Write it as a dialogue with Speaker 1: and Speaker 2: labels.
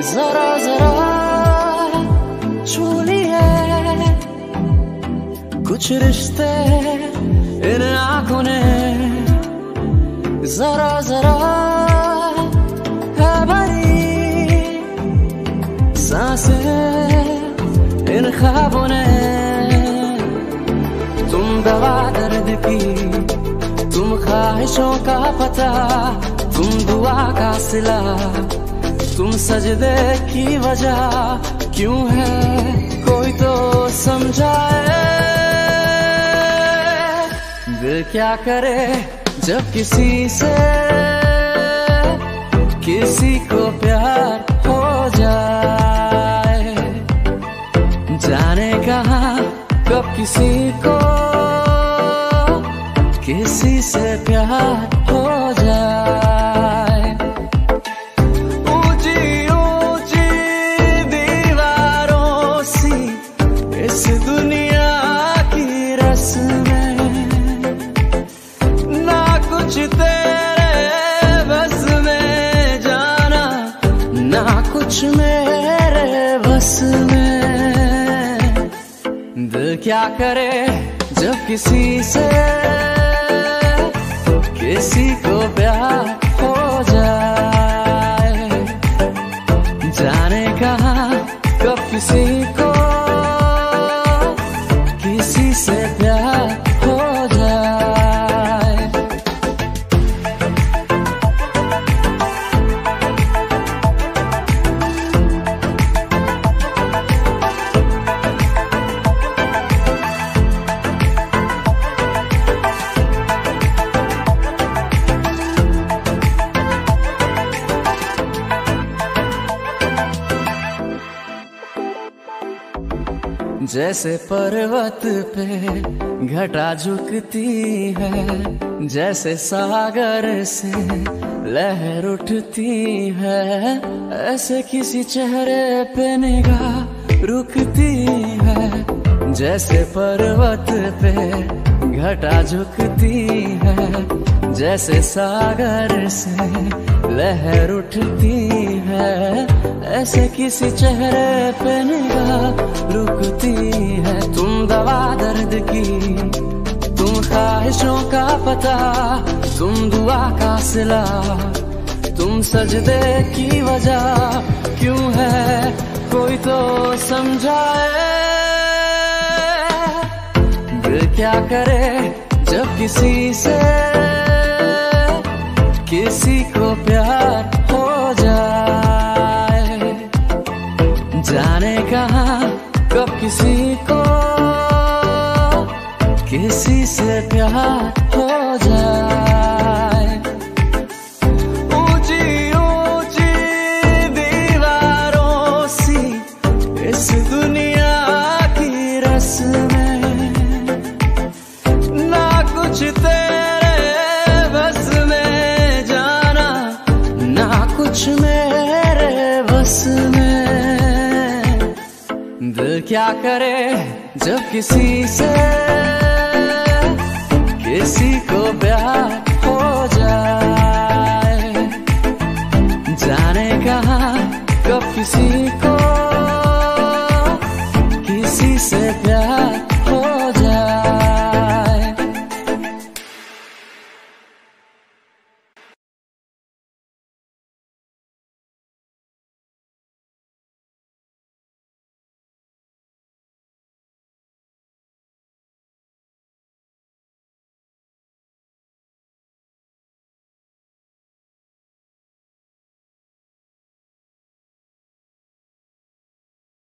Speaker 1: जरा जरा छू लिए कुछ रिश्ते इन आंखों ने, जरा जरा है भरी सांसें इन ख्वाबों ने। तुम दवा दर्द की, तुम ख्वाहिशों का पता, तुम दुआ का सिला, तुम सजदे की वजह क्यों है कोई तो समझाए। दिल क्या करे जब किसी से किसी को प्यार हो जाए, जाने कहाँ कब किसी को किसी से प्यार हो जाए। ऊंची ऊंची दीवारों सी इस दुनिया की रस्में, ना कुछ तेरे बस में जाना, ना कुछ मेरे बस में। दिल क्या करे जब किसी से किसी को प्यार हो जाए, जाने कहाँ कब किसी को किसी से प्यार हो जाए। जैसे पर्वत पे घटा झुकती है, जैसे सागर से लहर उठती है, ऐसे किसी चेहरे पे निगाह रुकती है। जैसे पर्वत पे घटा झुकती है, जैसे सागर से लहर उठती है, ऐसे किसी चेहरे पे निगाह रुकती है। तुम दवा दर्द की, तुम ख्वाहिशों का पता, तुम दुआ का सिला, तुम सजदे की वजह क्यों है कोई तो समझाए। दिल क्या करे जब किसी से किसी को प्यार हो जाए, जाने कहाँ कब किसी को किसी से प्यार हो जाए। ऊंची ऊंची दीवारों सी इस दुनिया की रस्में, ना कुछ तेरे बस में जाना, ना कुछ मेरे बस में। दिल क्या करे जब किसी से किसी को प्यार हो जाए, जाने कहाँ कब किसी को